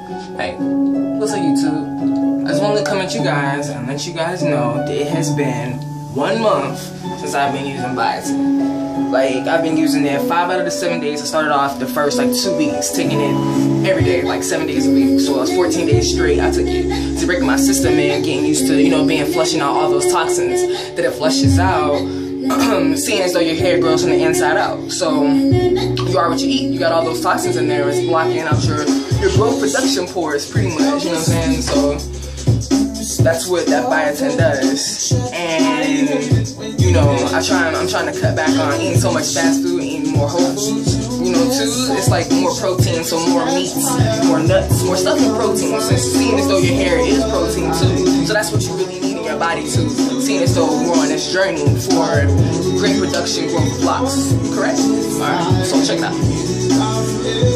Hey, what's up YouTube? I just wanted to come at you guys and let you guys know that it has been 1 month since I've been using Biotin. Like, I've been using it 5 out of the 7 days. I started off the first like 2 weeks taking it every day, like 7 days a week. So it was 14 days straight. I took it to break my system in, getting used to, you know, flushing out all those toxins that it flushes out. Seeing as though your hair grows from the inside out. So you are what you eat. You got all those toxins in there. It's blocking out your growth production pores pretty much, you know what I'm saying? So that's what that Biotin does. And you know, I'm trying to cut back on eating so much fast food, eating more whole foods. You know, too, it's like more protein, so more meats, more nuts, more stuff in protein, since seeing as though your hair is protein too. So that's what you really need in your body too. Seeing as though we're on this journey for great production, growth of locks. Correct? Alright, so check it out.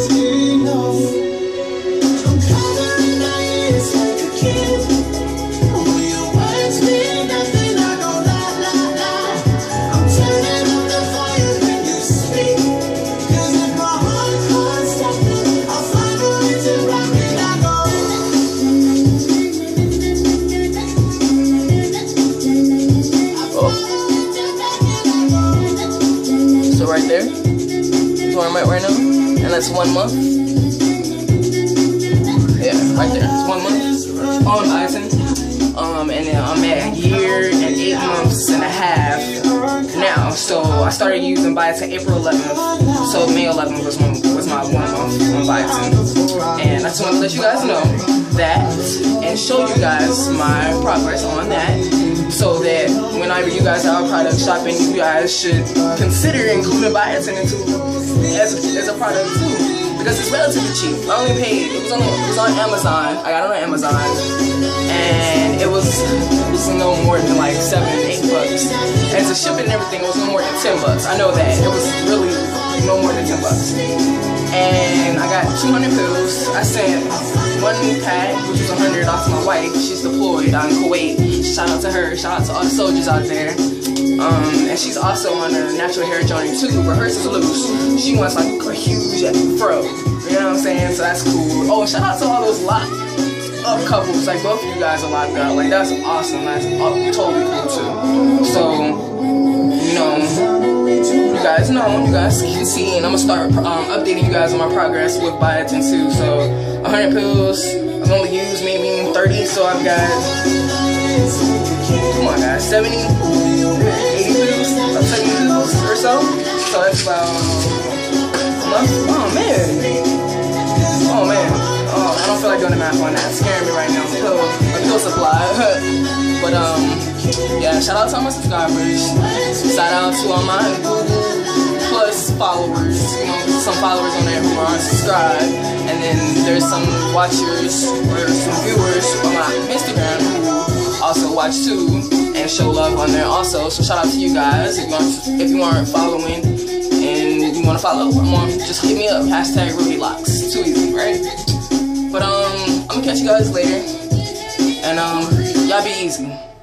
Right there, that's where I'm at right now, and that's 1 month. Yeah, right there, it's 1 month on Biotin. And then I'm at 1 year and 8 months and a half now. So I started using Biotin April 11th, so May 11th was my 1 month on Biotin. And I just want to let you guys know that and show you guys my progress on that, so that whenever you guys are product shopping, you guys should consider including Biotin into as a product too, because it's relatively cheap. I only paid, it was on Amazon. I got it on Amazon, and it was no more than like $7 to $8. And to ship it and everything, it was no more than $10. I know that it was really no more than $10. And I got 200 pills. I sent 1 pack, which was 100 off to my wife. She's deployed out in Kuwait. Shout out to her. Shout out to all the soldiers out there. And she's also on a natural hair journey too, but hers is loose. She wants like a huge fro. You know what I'm saying? So that's cool. Oh, shout out to all those locked up couples. Like, both of you guys are locked up. Like, that's awesome. That's totally cool too. So, you know, you guys can see, and I'm gonna start updating you guys on my progress with Biotin too. So 100 pills, I've only used maybe 30, so I've got, come on guys, 70, 80 pills, about 70 pills or so. So that's about a month. Oh man, I don't feel like doing the math on that. It's scaring me right now. A pill supply. But yeah, shout out to all my subscribers. Shout out to all my Google Plus followers. You know, some followers on there who aren't subscribed, and then there's some watchers or some viewers on my Instagram who also watch too and show love on there also. So shout out to you guys. If you aren't following and you want to follow, just hit me up. #RudyLocks. Too easy, right? But I'm gonna catch you guys later, and y'all be easy.